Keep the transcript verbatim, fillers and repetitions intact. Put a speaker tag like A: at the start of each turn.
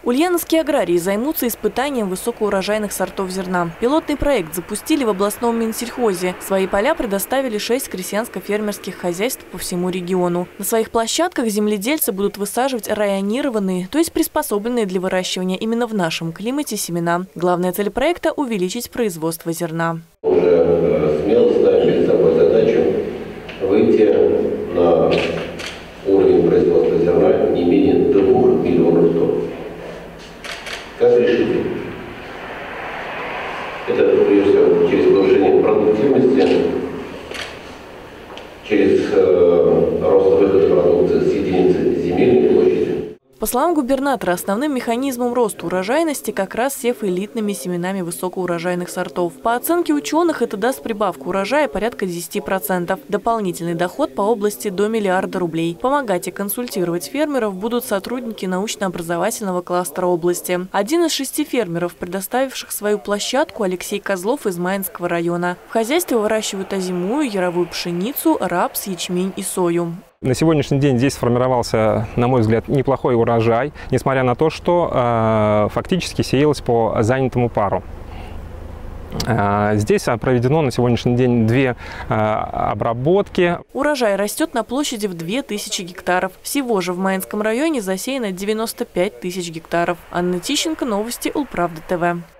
A: Ульяновские аграрии займутся испытанием высокоурожайных сортов зерна. Пилотный проект запустили в областном Минсельхозе. Свои поля предоставили шесть крестьянско-фермерских хозяйств по всему региону. На своих площадках земледельцы будут высаживать районированные, то есть приспособленные для выращивания именно в нашем климате семена. Главная цель проекта – увеличить производство зерна.
B: Уже смело ставим перед собой задачу выйти на уровень производства зерна не менее двух миллионов тонн. Как решить? Это, прежде всего, через повышение продуктивности, через э, рост выхода продукции с единицы земельной площади.
A: По словам губернатора, основным механизмом роста урожайности как раз сев элитными семенами высокоурожайных сортов. По оценке ученых, это даст прибавку урожая порядка десяти процентов. Дополнительный доход по области до миллиарда рублей. Помогать и консультировать фермеров будут сотрудники научно-образовательного кластера области. Один из шести фермеров, предоставивших свою площадку, Алексей Козлов из Маинского района. В хозяйстве выращивают озимую, яровую пшеницу, рапс, ячмень и сою.
C: На сегодняшний день здесь сформировался, на мой взгляд, неплохой урожай, несмотря на то, что э, фактически сеялось по занятому пару. Э, здесь проведено на сегодняшний день две э, обработки.
A: Урожай растет на площади в две тысячи гектаров. Всего же в Маинском районе засеяно девяносто пять тысяч гектаров. Анна Тищенко, новости Улправда ТВ.